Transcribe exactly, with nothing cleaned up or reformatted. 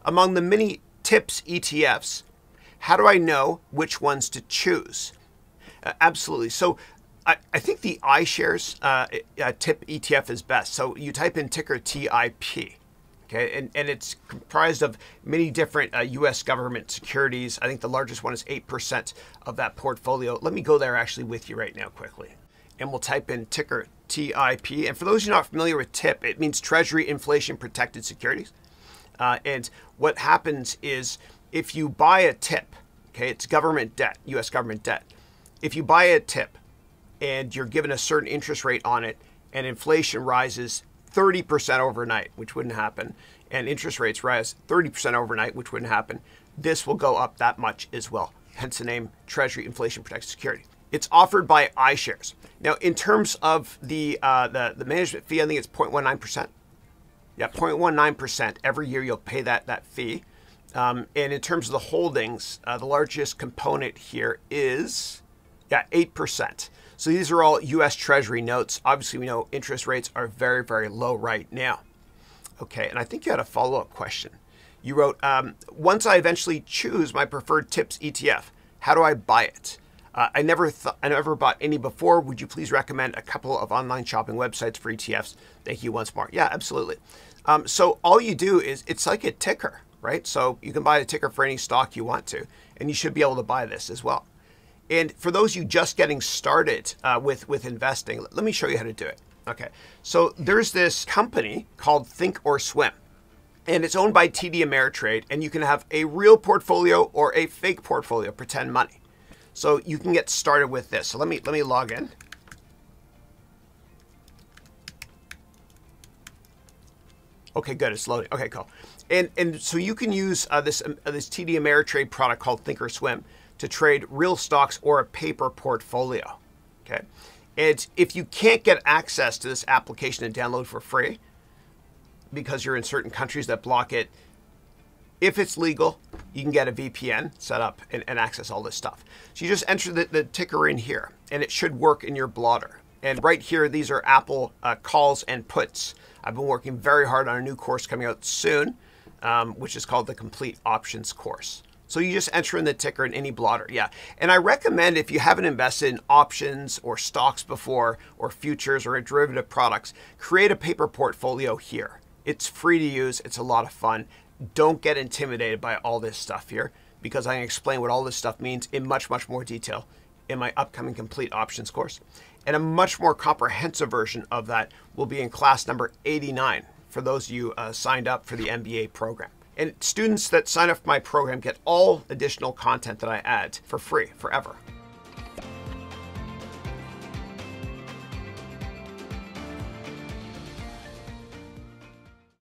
among the many TIPS E T Fs, how do I know which ones to choose? Uh, absolutely. So I, I think the iShares uh, uh, TIP E T F is best. So you type in ticker T I P. Okay, and, and it's comprised of many different uh, U S government securities. I think the largest one is eight percent of that portfolio. Let me go there actually with you right now quickly. And we'll type in ticker T I P. And for those who are not familiar with TIP, it means Treasury Inflation Protected Securities. Uh, and what happens is if you buy a TIP, okay, it's government debt, U S government debt. If you buy a TIP and you're given a certain interest rate on it and inflation rises thirty percent overnight, which wouldn't happen, and interest rates rise thirty percent overnight, which wouldn't happen, this will go up that much as well. Hence the name Treasury Inflation Protected Security. It's offered by iShares. Now, in terms of the, uh, the, the management fee, I think it's zero point one nine percent. Yeah, zero point one nine percent. Every year you'll pay that, that fee. Um, and in terms of the holdings, uh, the largest component here is, yeah, eight percent. So these are all U S Treasury notes. Obviously, we know interest rates are very, very low right now. Okay, and I think you had a follow-up question. You wrote, um, once I eventually choose my preferred TIPS E T F, how do I buy it? Uh, I never thought I never bought any before. Would you please recommend a couple of online shopping websites for E T Fs? Thank you once more. Yeah, absolutely. Um, so all you do is, it's like a ticker, right? So you can buy a ticker for any stock you want to, and you should be able to buy this as well. And for those of you just getting started uh, with, with investing, let me show you how to do it. Okay, so there's this company called Thinkorswim, and it's owned by T D Ameritrade, and you can have a real portfolio or a fake portfolio, pretend money. So you can get started with this. So let me, let me log in. Okay, good, it's loading. Okay, cool. And, and so you can use uh, this, um, this T D Ameritrade product called Thinkorswim to trade real stocks or a paper portfolio, okay? And if you can't get access to this application and download for free because you're in certain countries that block it, if it's legal, you can get a V P N set up and, and access all this stuff. So you just enter the, the ticker in here, and it should work in your blotter. And right here, these are Apple uh, calls and puts. I've been working very hard on a new course coming out soon, um, which is called the Complete Options Course. So you just enter in the ticker in any blotter, yeah. And I recommend if you haven't invested in options or stocks before, or futures or derivative products, create a paper portfolio here. It's free to use, it's a lot of fun. Don't get intimidated by all this stuff here, because I can explain what all this stuff means in much, much more detail in my upcoming Complete Options course. And a much more comprehensive version of that will be in class number eighty-nine for those of you uh, signed up for the M B A program. And students that sign up for my program get all additional content that I add for free forever.